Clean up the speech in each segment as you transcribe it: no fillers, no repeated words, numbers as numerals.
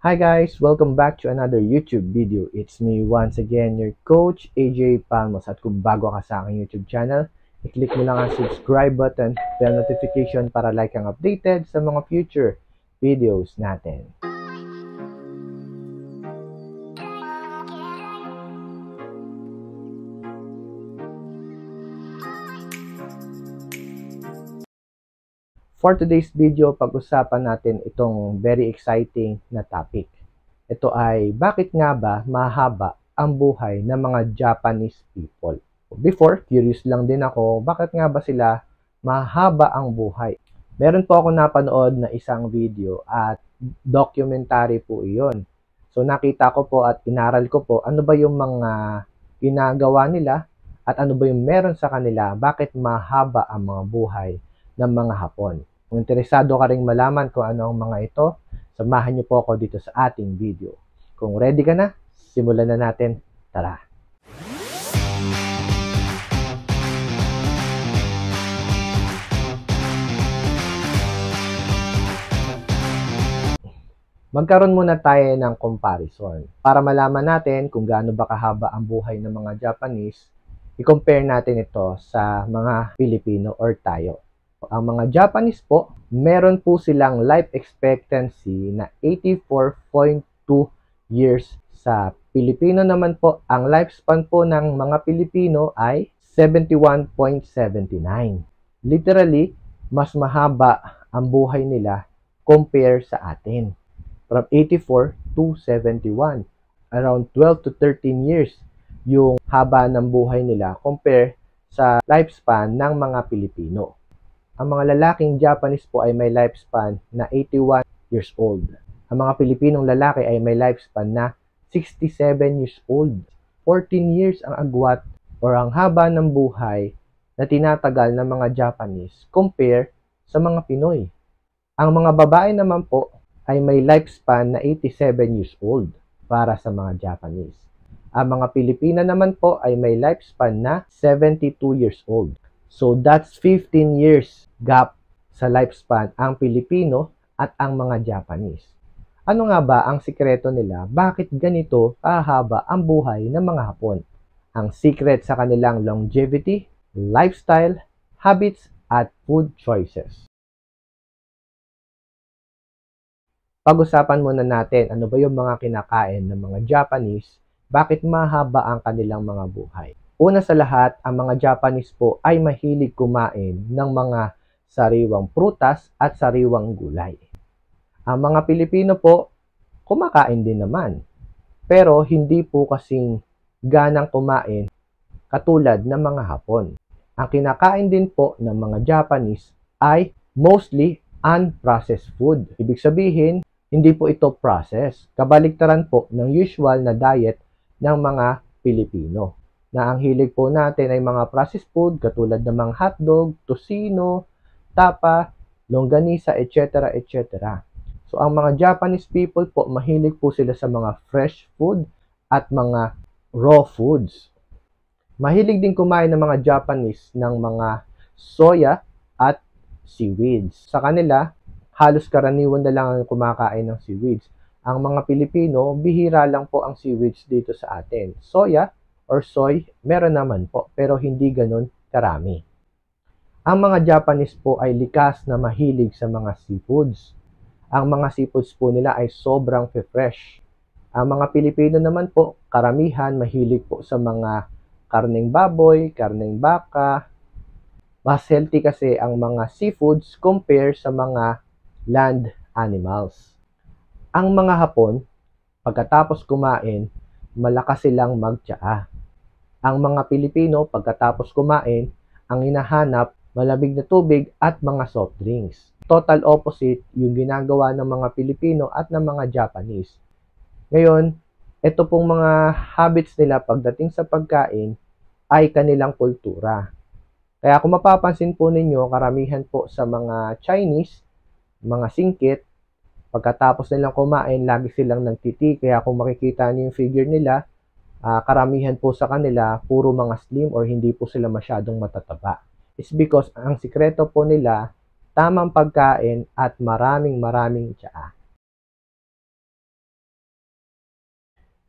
Hi guys! Welcome back to another YouTube video. It's me once again, your coach, AJ Palmos. At kung bago ka sa aking YouTube channel, i-click mo lang ang subscribe button, bell notification para like kang updated sa mga future videos natin. For today's video, pag-usapan natin itong very exciting na topic. Ito ay, bakit nga ba mahaba ang buhay ng mga Japanese people? Before, curious lang din ako, bakit nga ba sila mahaba ang buhay? Meron po ako napanood na isang video at documentary po iyon. So nakita ko po at inaral ko po ano ba yung mga ginagawa nila at ano ba yung meron sa kanila, bakit mahaba ang mga buhay ng mga Hapon. Kung interesado ka ring malaman kung ano ang mga ito, samahan niyo po ako dito sa ating video. Kung ready ka na, simulan na natin. Tara! Magkaroon muna tayo ng comparison. Para malaman natin kung gaano ba kahaba ang buhay ng mga Japanese, i-compare natin ito sa mga Pilipino or tayo. Ang mga Japanese po, meron po silang life expectancy na 84.2 years. Sa Pilipino naman po, ang lifespan po ng mga Pilipino ay 71.79. Literally, mas mahaba ang buhay nila compare sa atin. From 84 to 71. Around 12 to 13 years yung haba ng buhay nila compare sa lifespan ng mga Pilipino. Ang mga lalaking Japanese po ay may lifespan na 81 years old. Ang mga Pilipinong lalaki ay may lifespan na 67 years old. 14 years ang agwat or ang haba ng buhay na tinatagal ng mga Japanese compare sa mga Pinoy. Ang mga babae naman po ay may lifespan na 87 years old para sa mga Japanese. Ang mga Pilipina naman po ay may lifespan na 72 years old. So that's 15 years gap sa lifespan ang Pilipino at ang mga Japanese. Ano nga ba ang sikreto nila? Bakit ganito kahaba ang buhay ng mga Hapon? Ang secret sa kanilang longevity, lifestyle, habits, at food choices. Pag-usapan muna natin ano ba yung mga kinakain ng mga Japanese, bakit mahaba ang kanilang mga buhay. Una sa lahat, ang mga Japanese po ay mahilig kumain ng mga sariwang prutas at sariwang gulay. Ang mga Pilipino po, kumakain din naman. Pero hindi po kasing ganang kumain katulad ng mga Hapon. Ang kinakain din po ng mga Japanese ay mostly unprocessed food. Ibig sabihin, hindi po ito processed. Kabaliktaran po ng usual na diet ng mga Pilipino. Na ang hilig po natin ay mga processed food katulad ng mga hotdog, tocino, tapa, longganisa, etc. etc. So ang mga Japanese people po, mahilig po sila sa mga fresh food at mga raw foods. Mahilig din kumain ng mga Japanese ng mga soya at seaweeds. Sa kanila, halos karaniwan na lang ang kumakain ng seaweeds. Ang mga Pilipino, bihira lang po ang seaweeds dito sa atin. Soya or soy, meron naman po, pero hindi ganun karami. Ang mga Japanese po ay likas na mahilig sa mga seafoods. Ang mga seafoods po nila ay sobrang fresh. Ang mga Pilipino naman po, karamihan mahilig po sa mga karneng baboy, karneng baka. Mas healthy kasi ang mga seafoods compare sa mga land animals. Ang mga Hapon, pagkatapos kumain, malakas silang magtsaa. Ang mga Pilipino, pagkatapos kumain, ang hinahanap, malamig na tubig at mga soft drinks. Total opposite yung ginagawa ng mga Pilipino at ng mga Japanese. Ngayon, ito pong mga habits nila pagdating sa pagkain ay kanilang kultura. Kaya kung mapapansin po ninyo, karamihan po sa mga Chinese, mga singkit, pagkatapos nilang kumain, lagi silang nagtiti. Kaya kung makikita niyo yung figure nila, karamihan po sa kanila, puro mga slim or hindi po sila masyadong matataba. It's because ang sikreto po nila, tamang pagkain at maraming tsaa.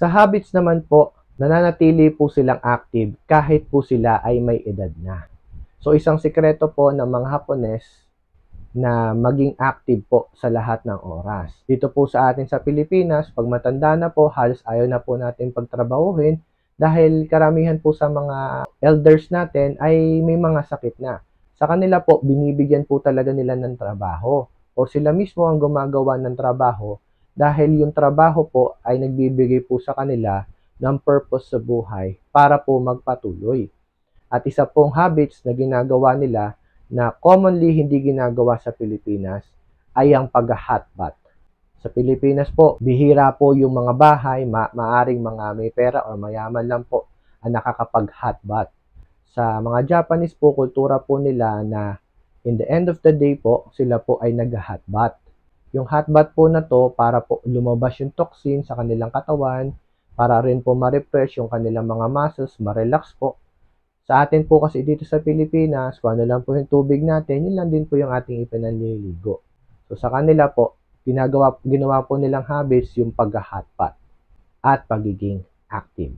Sa habits naman po, nananatili po silang active kahit po sila ay may edad na. So isang sikreto po ng mga Hapones na maging active po sa lahat ng oras. Dito po sa atin sa Pilipinas, pag matanda na po, halos ayaw na po natin pagtrabahuhin dahil karamihan po sa mga elders natin ay may mga sakit na. Sa kanila po, binibigyan po talaga nila ng trabaho o sila mismo ang gumagawa ng trabaho dahil yung trabaho po ay nagbibigay po sa kanila ng purpose sa buhay para po magpatuloy. At isa pong habits na ginagawa nila na commonly hindi ginagawa sa Pilipinas ay ang pag-hot bath. Sa Pilipinas po, bihira po yung mga bahay, maaring mga may pera o mayaman lang po ang nakakapag-hot bath. Sa mga Japanese po, kultura po nila na in the end of the day po, sila po ay nag-hot bath. Yung hot bath po na to para po lumabas yung toxin sa kanilang katawan, para rin po ma-refresh yung kanilang mga muscles, ma-relax po. Sa atin po kasi dito sa Pilipinas, kung ano lang po yung tubig natin, yun lang din po yung ating ipinaliligo. So sa kanila po, ginawa po nilang habits yung pag-hot bath at pagiging active.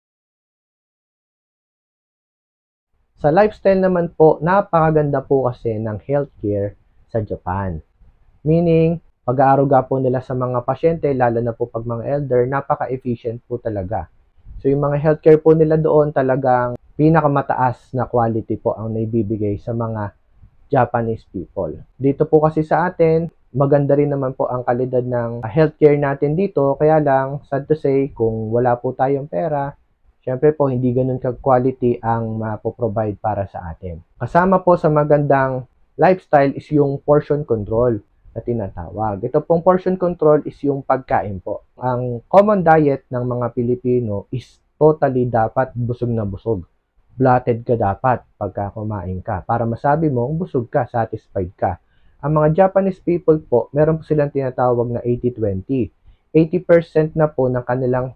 Sa lifestyle naman po, napakaganda po kasi ng healthcare sa Japan. Meaning, pag-aaruga po nila sa mga pasyente, lalo na po pag mga elder, napaka-efficient po talaga. So yung mga healthcare po nila doon talagang pinakamataas na quality po ang naibibigay sa mga Japanese people. Dito po kasi sa atin, maganda rin naman po ang kalidad ng healthcare natin dito. Kaya lang, sad to say, kung wala po tayong pera, syempre po hindi ganun ka-quality ang mapoprovide para sa atin. Kasama po sa magandang lifestyle is yung portion control na tinatawag. Ito pong portion control is yung pagkain po. Ang common diet ng mga Pilipino is totally dapat busog na busog. Bloated ka dapat pagka kumain ka para masabi mo busog ka, satisfied ka. Ang mga Japanese people po, meron po silang tinatawag na 80-20. 80% na po ng kanilang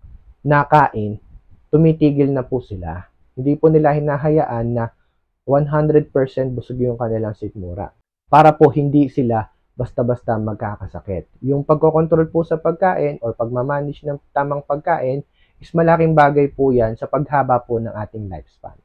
nakain, tumitigil na po sila. Hindi po nila hinahayaan na 100% busog yung kanilang sikmura. Para po hindi sila basta-basta magkakasakit. Yung pagkokontrol po sa pagkain or pagmamanage ng tamang pagkain is malaking bagay po yan sa paghaba po ng ating lifespan.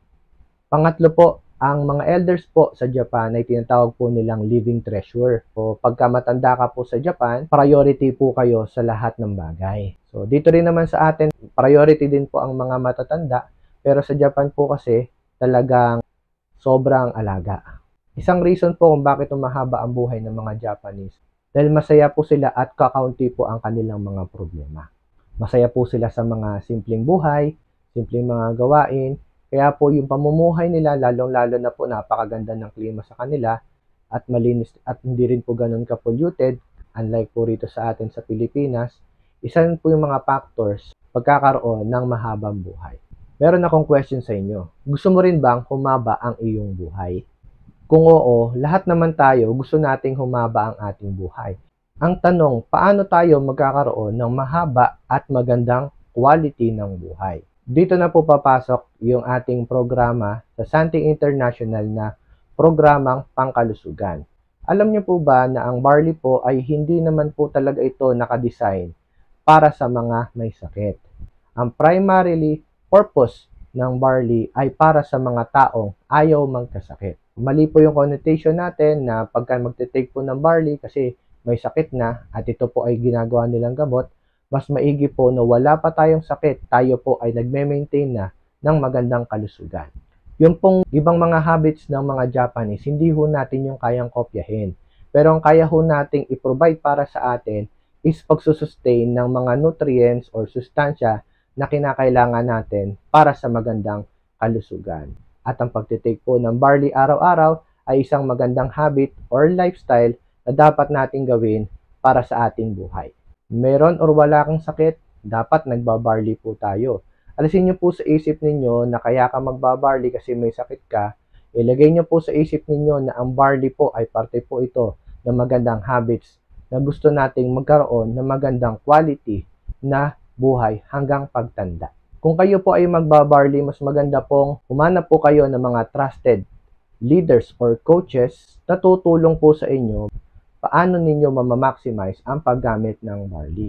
Pangatlo po, ang mga elders po sa Japan ay tinatawag po nilang living treasure. O pagka matanda ka po sa Japan, priority po kayo sa lahat ng bagay. So dito rin naman sa atin, priority din po ang mga matatanda. Pero sa Japan po kasi talagang sobrang alaga. Isang reason po kung bakit mahaba ang buhay ng mga Japanese dahil masaya po sila at kakaunti po ang kanilang mga problema. Masaya po sila sa mga simpleng buhay, simpleng mga gawain. Kaya po yung pamumuhay nila, lalong-lalo na po napakaganda ng klima sa kanila at malinis at hindi rin po ganun ka-polluted. Unlike po rito sa atin sa Pilipinas, isa rin po yung mga factors pagkakaroon ng mahabang buhay. Meron akong question sa inyo. Gusto mo rin bang humaba ang iyong buhay? Kung oo, lahat naman tayo gusto nating humaba ang ating buhay. Ang tanong, paano tayo magkakaroon ng mahaba at magandang quality ng buhay? Dito na po papasok yung ating programa sa Santing International na programang pangkalusugan. Alam niyo po ba na ang barley po ay hindi naman po talaga ito nakadesign para sa mga may sakit. Ang primarily purpose ng barley ay para sa mga taong ayaw magkasakit. Mali po yung connotation natin na pagka magte-take po ng barley kasi may sakit na at ito po ay ginagawa nilang gamot, mas maigi po na wala pa tayong sakit, tayo po ay nagme-maintain na ng magandang kalusugan. Yung pong ibang mga habits ng mga Japanese, hindi ho natin yung kayang kopyahin. Pero ang kaya ho nating i-provide para sa atin is pagsusustain ng mga nutrients or sustansya na kinakailangan natin para sa magandang kalusugan. At ang pagtitake po ng barley araw-araw ay isang magandang habit or lifestyle na dapat nating gawin para sa ating buhay. Meron or wala kang sakit, dapat nagbabarley po tayo. Alisin nyo po sa isip ninyo na kaya ka magbabarley kasi may sakit ka, ilagay nyo po sa isip ninyo na ang barley po ay parte po ito ng magandang habits na gusto nating magkaroon ng magandang quality na buhay hanggang pagtanda. Kung kayo po ay magbabarley, mas maganda pong humanap po kayo ng mga trusted leaders or coaches na tutulong po sa inyo paano ninyo mamamaximize ang paggamit ng barley.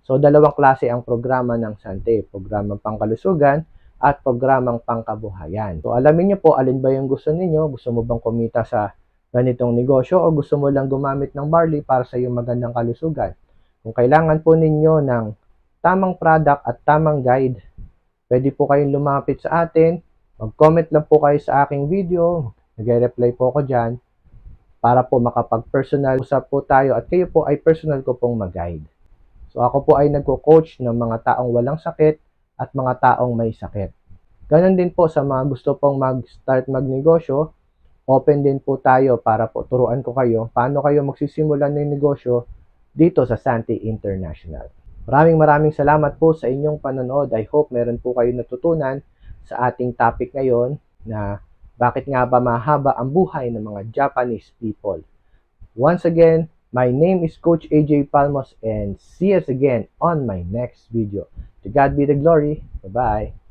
So, dalawang klase ang programa ng Sante, programang pangkalusugan at programang pangkabuhayan. So, alamin niyo po alin ba yung gusto ninyo. Gusto mo bang kumita sa ganitong negosyo o gusto mo lang gumamit ng barley para sa iyong magandang kalusugan? Kung kailangan po ninyo ng tamang product at tamang guide, pwede po kayong lumapit sa atin. Mag-comment lang po kayo sa aking video. Nag-reply po ako dyan para po makapag-personal usap po tayo at kayo po ay personal ko pong mag-guide. So ako po ay nagko-coach ng mga taong walang sakit at mga taong may sakit. Ganon din po sa mga gusto pong mag-start magnegosyo, open din po tayo para po turuan ko kayo paano kayo magsisimula ng negosyo dito sa Sante International. Maraming salamat po sa inyong panonood. I hope meron po kayo natutunan sa ating topic ngayon na bakit nga ba mahaba ang buhay ng mga Japanese people. Once again, my name is Coach AJ Palmos and see us again on my next video. To God be the glory. Bye-bye.